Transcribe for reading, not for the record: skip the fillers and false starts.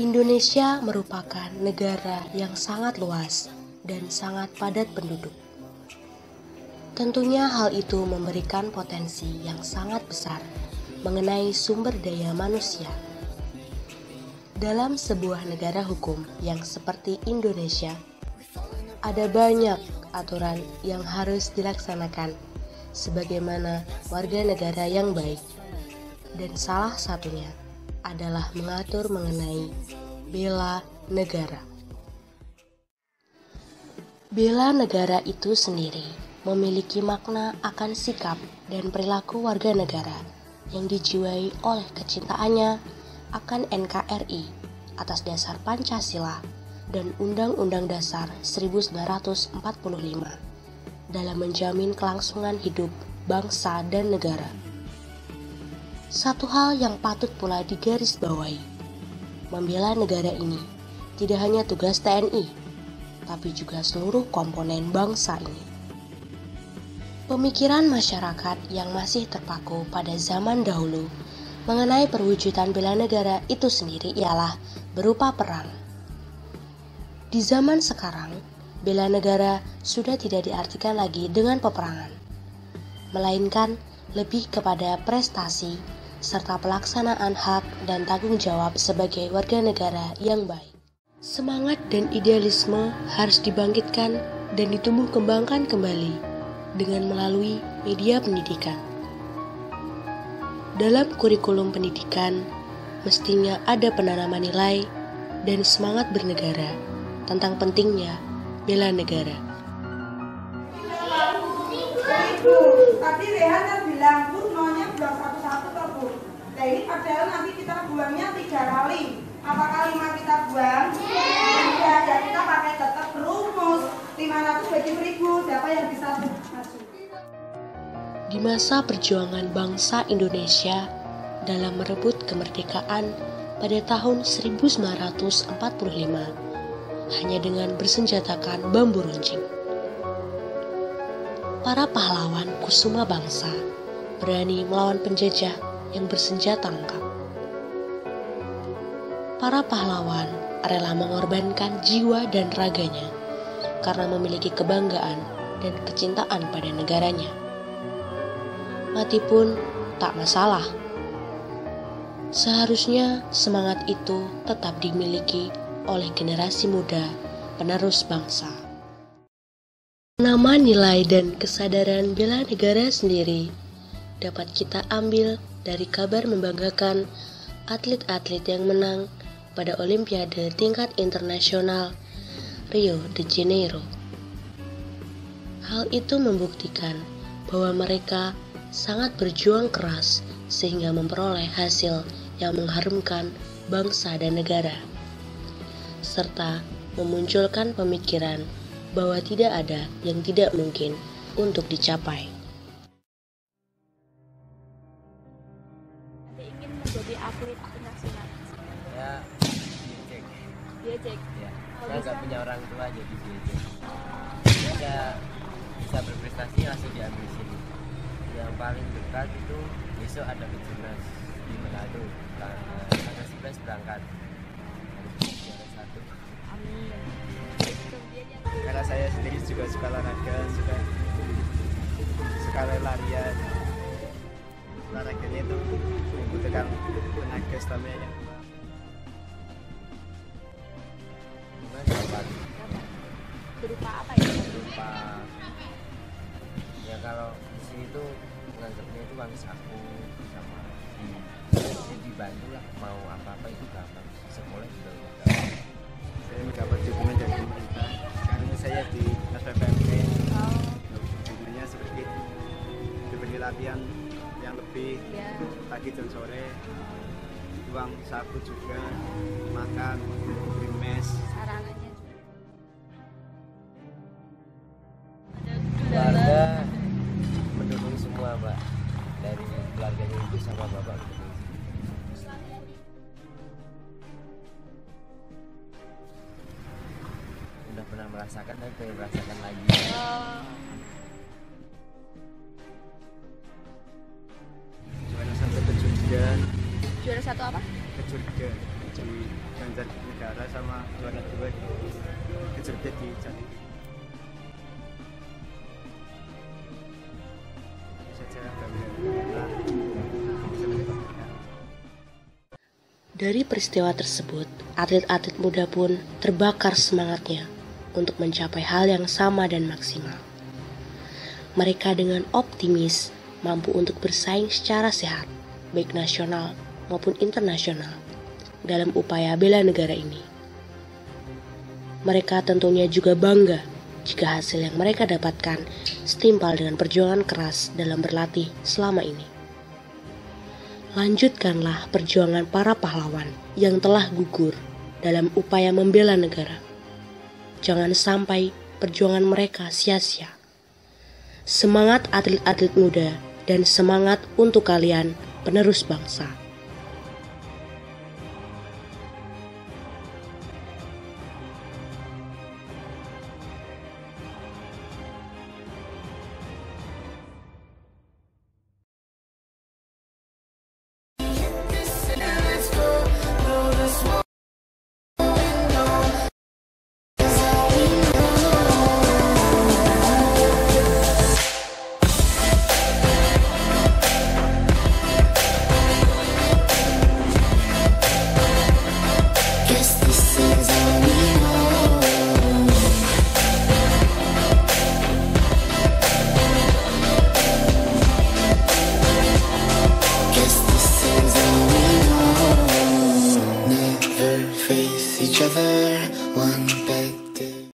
Indonesia merupakan negara yang sangat luas dan sangat padat penduduk. Tentunya hal itu memberikan potensi yang sangat besar mengenai sumber daya manusia. Dalam sebuah negara hukum yang seperti Indonesia, ada banyak aturan yang harus dilaksanakan sebagaimana warga negara yang baik. Dan salah satunya adalah mengatur mengenai bela negara. Bela negara itu sendiri memiliki makna akan sikap dan perilaku warga negara yang dijiwai oleh kecintaannya akan NKRI atas dasar Pancasila dan Undang-Undang Dasar 1945 dalam menjamin kelangsungan hidup bangsa dan negara. Satu hal yang patut pula digarisbawahi, membela negara ini tidak hanya tugas TNI, tapi juga seluruh komponen bangsa ini. Pemikiran masyarakat yang masih terpaku pada zaman dahulu mengenai perwujudan bela negara itu sendiri ialah berupa perang. Di zaman sekarang, bela negara sudah tidak diartikan lagi dengan peperangan, melainkan lebih kepada prestasi serta pelaksanaan hak dan tanggung jawab sebagai warga negara yang baik. Semangat dan idealisme harus dibangkitkan dan ditumbuh kembangkan kembali dengan melalui media pendidikan. Dalam kurikulum pendidikan, mestinya ada penanaman nilai dan semangat bernegara tentang pentingnya bela negara. Tadi Rehan kan bilang, Bu, maunya buang satu-satu toh, Bu. Nah ini padahal nanti kita buangnya 3 kali. Apakah 5 kita buang? Tidak, ya kita pakai tetap berumus 500 bagi 1000, siapa yang bisa maju? Di masa perjuangan bangsa Indonesia dalam merebut kemerdekaan pada tahun 1945, hanya dengan bersenjatakan bambu runcing, para pahlawan kusuma bangsa berani melawan penjajah yang bersenjata lengkap. Para pahlawan rela mengorbankan jiwa dan raganya karena memiliki kebanggaan dan kecintaan pada negaranya. Mati pun tak masalah. Seharusnya semangat itu tetap dimiliki oleh generasi muda penerus bangsa. Nama, nilai, dan kesadaran bela negara sendiri dapat kita ambil dari kabar membanggakan atlet-atlet yang menang pada Olimpiade tingkat internasional Rio de Janeiro. Hal itu membuktikan bahwa mereka sangat berjuang keras sehingga memperoleh hasil yang mengharumkan bangsa dan negara, serta memunculkan pemikiran bahwa tidak ada yang tidak mungkin untuk dicapai. Ingin menjadi atlet nasional. Ya, Diejek. ya. Kalau Saya nggak bisa? punya orang tua jadi diejek. Saya bisa berprestasi langsung diambil sini. Yang paling dekat itu besok ada kejurnas di Manado. Tanggal 11 berangkat. Juara 1. Amin. Kemudian yang Karena saya sendiri juga suka olahraga, suka larian. Olahraganya itu membutuhkan tenaga stamina. Dapat berupa apa ya? berupa ya kalau di sini tuh menganggapnya itu uang saku sama jadi dibantu lah, mau apa-apa itu gampang, sekolah juga gampang. Saya mendapat dukungan dari pemerintah karena saya di SPPMP. Dukungannya seperti diberi latihan yang lebih Ya. pagi dan sore, uang saku juga, makan, beli mes. Sarananya juga. Keluarga mendukung semua, Mbak, dari keluarganya ibu sama bapak mendukung. Udah pernah merasakan dan pengen merasakan lagi. Juara 1 ke Jogja, Juara 1 apa? ke Jogja. di Banjarnegara sama juara 2 di Kejurdet di Jatim. Saja bangga. Dari peristiwa tersebut, atlet-atlet muda pun terbakar semangatnya untuk mencapai hal yang sama dan maksimal. Mereka dengan optimis mampu untuk bersaing secara sehat, baik nasional maupun internasional, dalam upaya bela negara ini. Mereka tentunya juga bangga jika hasil yang mereka dapatkan setimpal dengan perjuangan keras dalam berlatih selama ini. Lanjutkanlah perjuangan para pahlawan yang telah gugur dalam upaya membela negara. Jangan sampai perjuangan mereka sia-sia. Semangat atlet-atlet muda dan semangat untuk kalian penerus bangsa. Face each other one